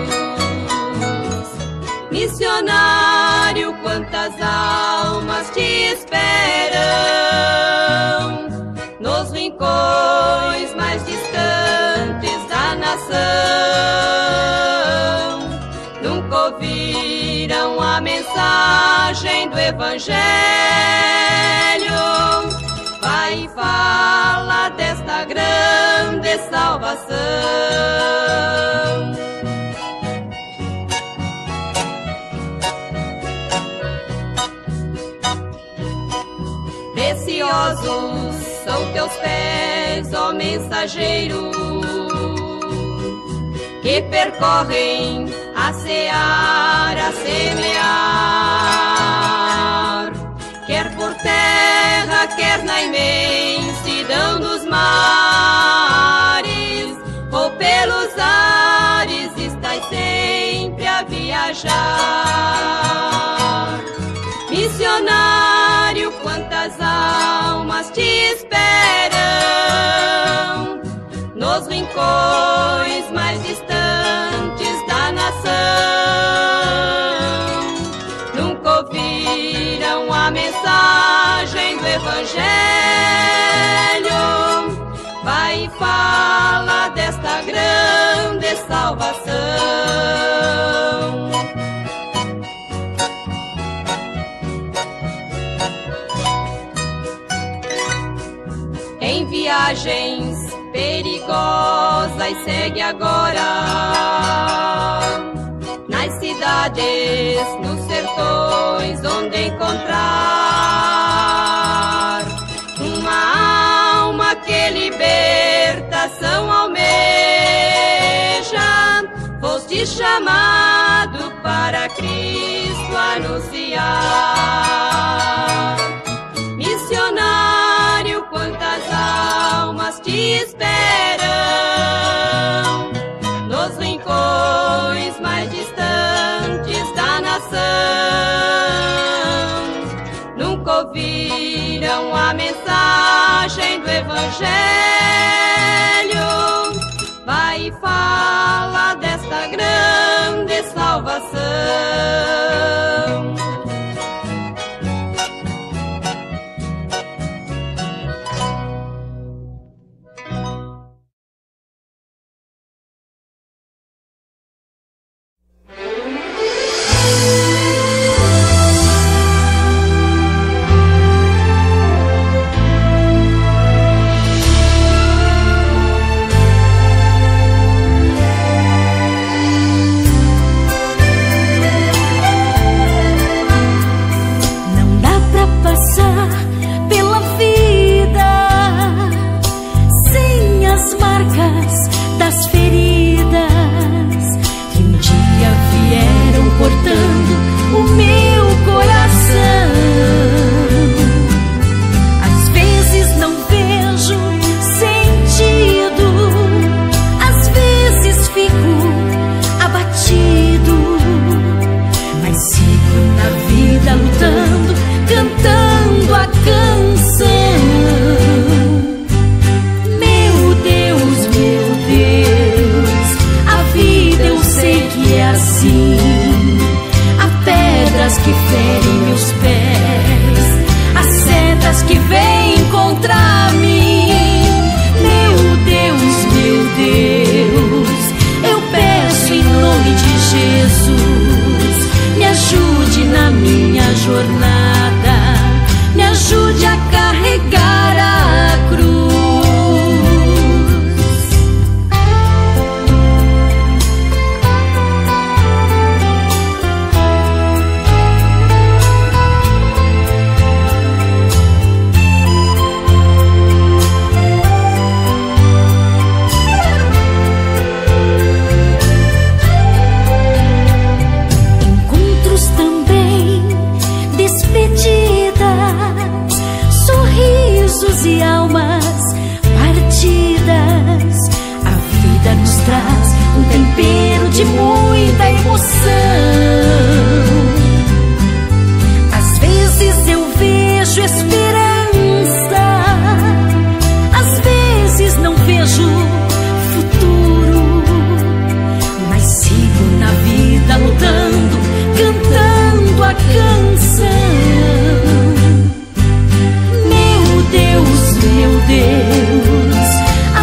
Speaker 3: Missionário, quantas almas te esperam nos rincões mais distantes da nação. Nunca ouviram a mensagem do Evangelho. Vai e fala desta grande salvação. Preciosos são teus pés, ó mensageiro, que percorrem a seara a semear, quer por terra, quer na imensidão dos mares, ou pelos ares, estás sempre a viajar. ouviram a mensagem do Evangelho, vai e fala desta grande salvação. Em viagens perigosas segue agora, nas cidades, nos sertões, onde encontrar uma alma que libertação almeja. Foste chamado para Cristo anunciar. Missionário, quantas almas te esperam nos rincões mais distantes da nação. Nunca ouviram a mensagem do Evangelho, vai e fala desta grande salvação.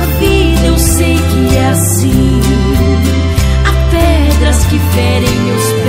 Speaker 1: Que ferem os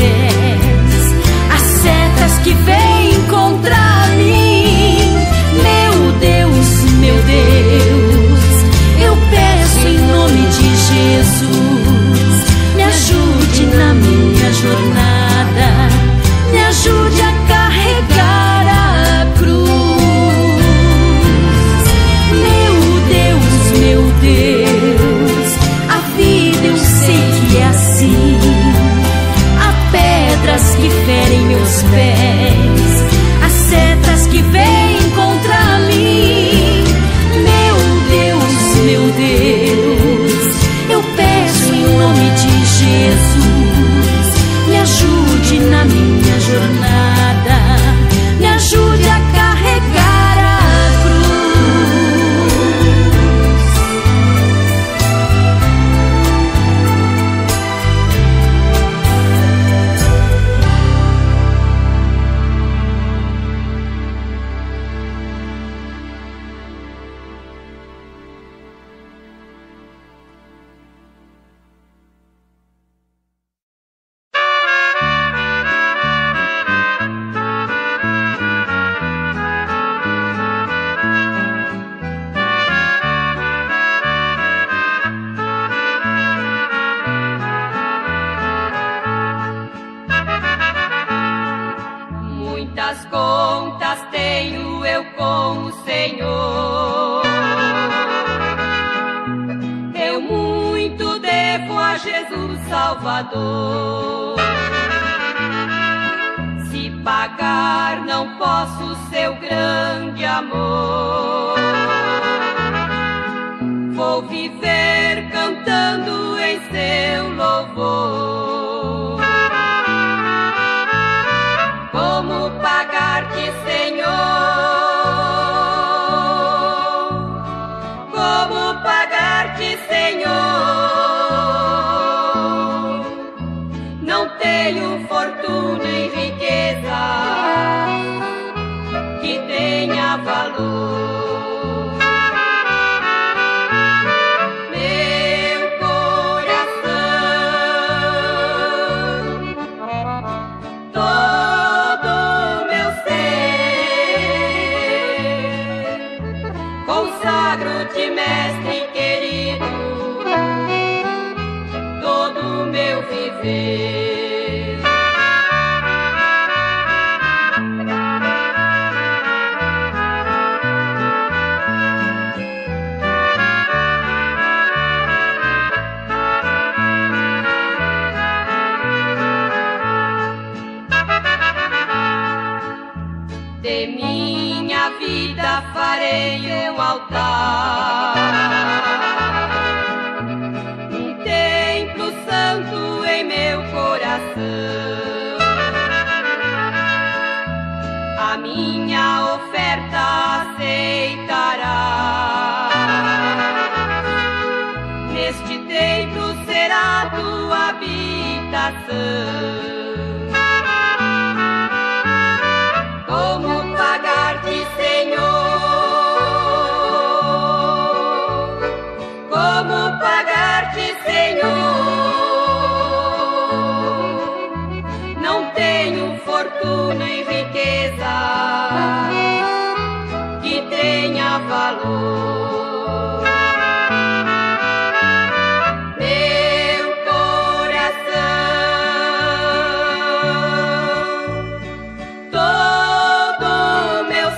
Speaker 3: Muitas contas tenho eu com o Senhor. Eu muito devo a Jesus Salvador. Se pagar não posso seu grande amor. Vou viver cantando em seu louvor. Como pagar-te, Senhor? Como pagar-te, Senhor? Não tenho fortuna e riqueza que tenha valor. Consagro-te, mestre querido, todo o meu viver. De minha vida farei um altar, um templo santo em meu coração. A minha oferta aceitará. Neste templo será tua habitação. Como pagar-te, Senhor? Como pagar-te, Senhor? Não tenho fortuna e riqueza que tenha valor. Meu coração, todo meu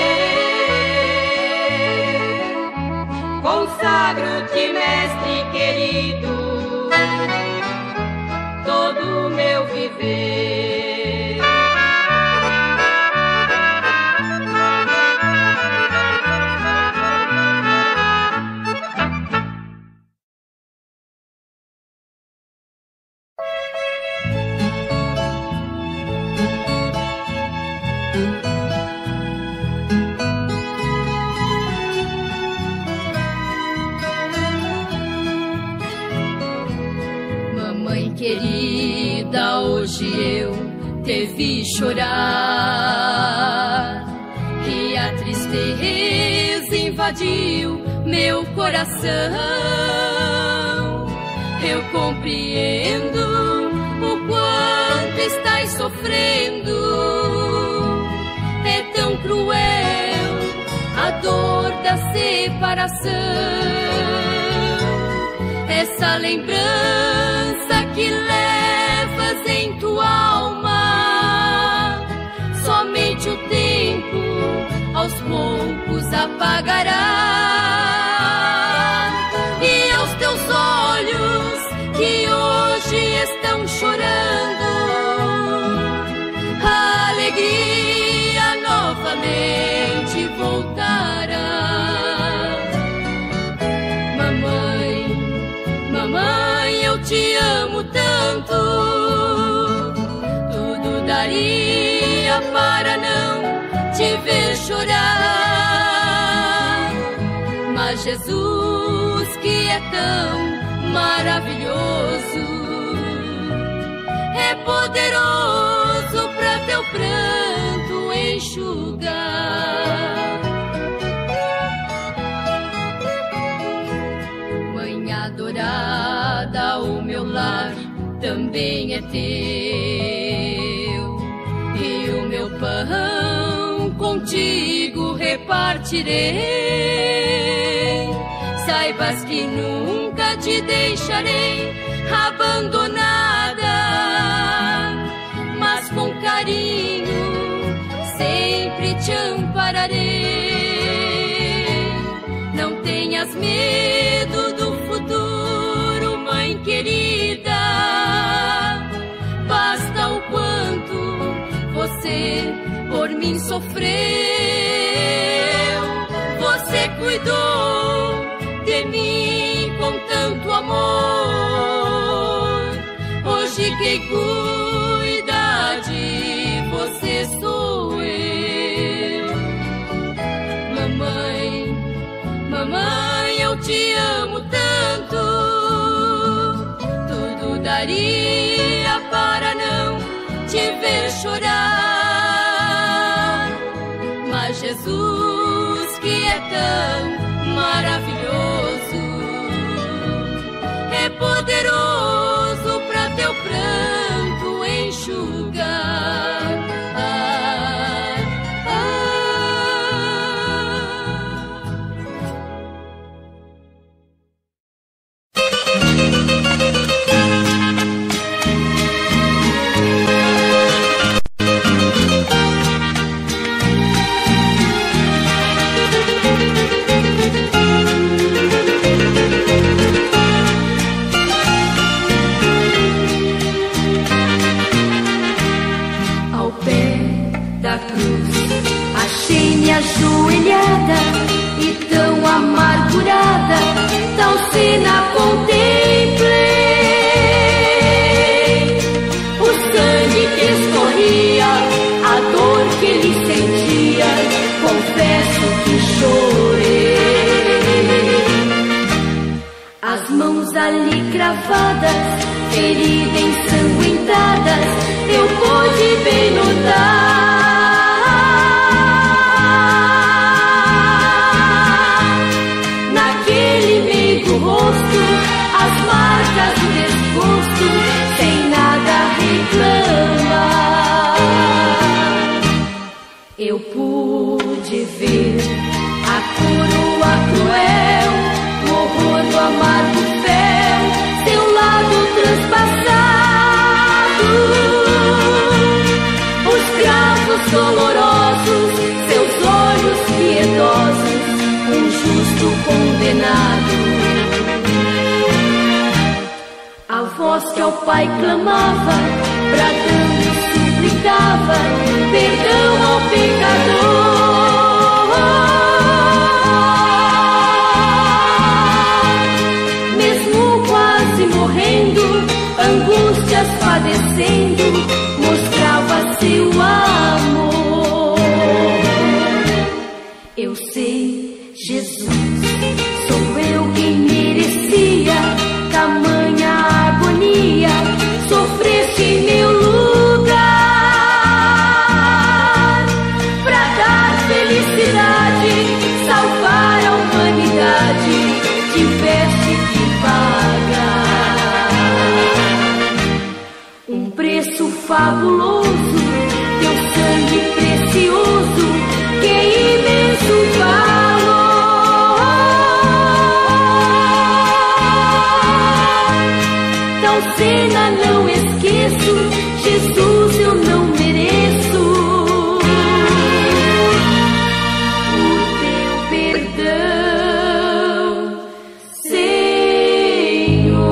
Speaker 3: ser, consagro-te, mestre querido, todo o meu viver.
Speaker 1: Querida, hoje eu te vi chorar e a tristeza invadiu meu coração. Eu compreendo o quanto estás sofrendo. É tão cruel a dor da separação. Essa lembrança que levas em tua alma, somente o tempo aos poucos apagará. E aos teus olhos que hoje estão chorando, a alegria novamente voltará. Mamãe, eu te amo tanto, tudo daria para não te ver chorar. Mas Jesus, que é tão maravilhoso, é poderoso para teu pranto enxugar. Mãe adorada, o meu lar também é teu, e o meu pão contigo repartirei. Saibas que nunca te deixarei abandonada, mas com carinho tenhas medo do futuro, mãe querida. Basta o quanto você por mim sofreu. Você cuidou de mim com tanto amor. Hoje quem cuida de você sou eu. Mamãe, mamãe, eu te amo tanto. Tudo daria para não te ver chorar. Mas Jesus, que é tão maravilhoso, é poderoso para teu pranto enxugar. Ajoelhada e tão amargurada, tal cena contemplei. O sangue que escorria, a dor que ele sentia, confesso que chorei. As mãos ali cravadas, feridas ensanguentadas, eu pude bem notar. As marcas do desgosto, sem nada reclamar. Eu pude ver a coroa cruel, o horror do amargo fel, seu lado transpassado, os cravos dolorosos, seus olhos piedosos, um justo condenado. A voz que ao Pai clamava, bradando e suplicava perdão ao pecador. Mesmo quase morrendo, angústias padecendo, mostrava seu amor. Eu sei, Jesus, sou eu quem merecia tamanha agonia, sofreste em meu lugar, pra dar felicidade, salvar a humanidade, tiveste que pagar um preço fabuloso, teu sangue precioso, que imenso valor. Cena não esqueço, Jesus eu não mereço o teu perdão, Senhor.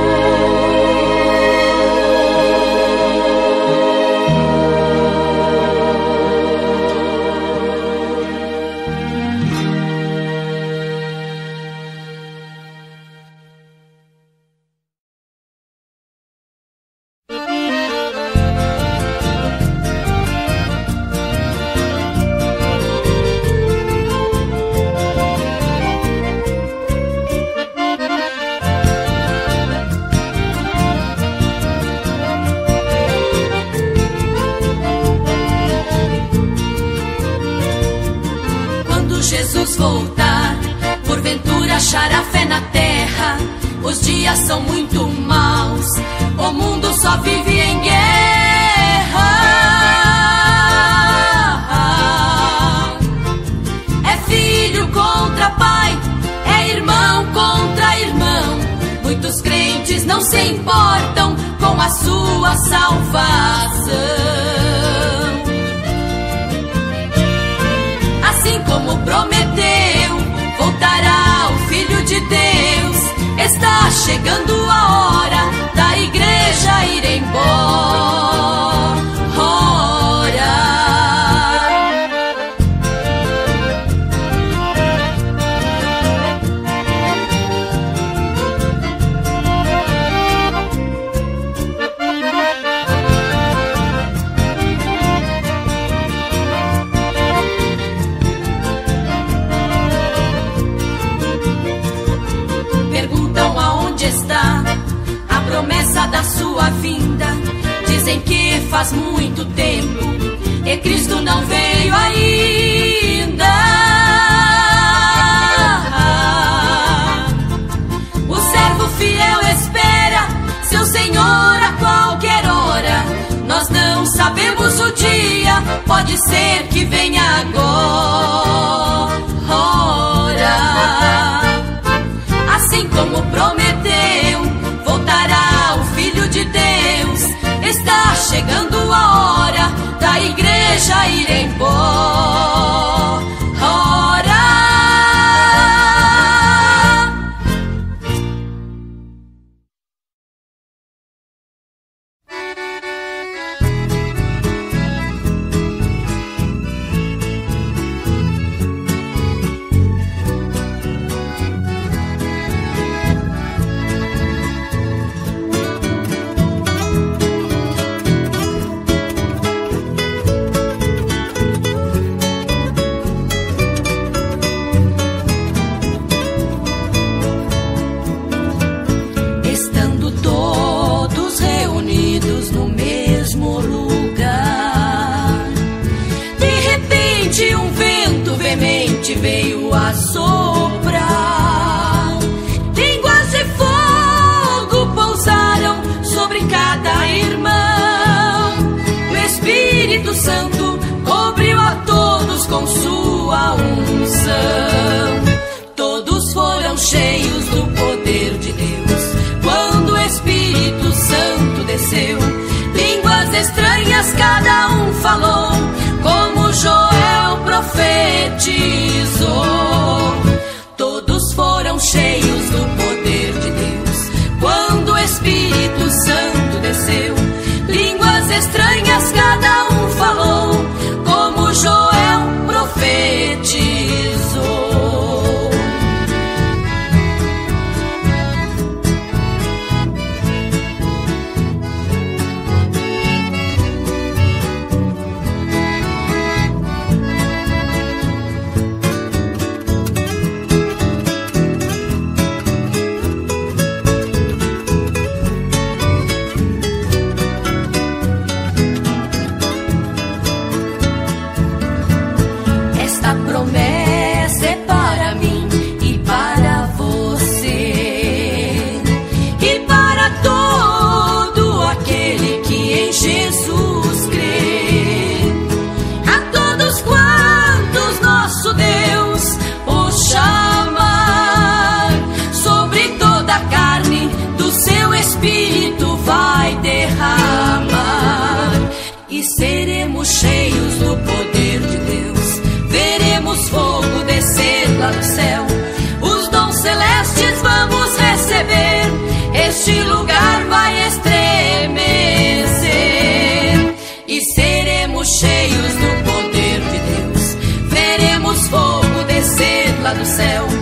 Speaker 1: Voltar, porventura achar a fé na terra. Os dias são muito maus, o mundo só vive em guerra. É filho contra pai, é irmão contra irmão. Muitos crentes não se importam com a sua salvação. Assim como prometeu, voltará o Filho Está chegando a hora da igreja ir embora. Perguntam aonde está a promessa da sua vinda. Dizem que faz muito tempo e Cristo não veio ainda. O servo fiel espera seu Senhor a qualquer hora. Nós não sabemos o dia, pode ser que venha agora. Assim como prometeu, voltará o Filho de Deus. Está chegando a hora da igreja ir embora. Veio a soprar, línguas de fogo pousaram sobre cada irmão. O Espírito Santo cobriu a todos com sua unção. Todos foram cheios do poder de Deus quando o Espírito Santo desceu. Línguas estranhas cada um falou, como Joel profetizou. Todos foram cheios do poder de Deus quando o Espírito Santo desceu. Línguas estranhas cada um falou, como Joel profetizou. Cheios do poder de Deus, veremos fogo descer lá do céu. Os dons celestes vamos receber, este lugar vai estremecer. E seremos cheios do poder de Deus, veremos fogo descer lá do céu.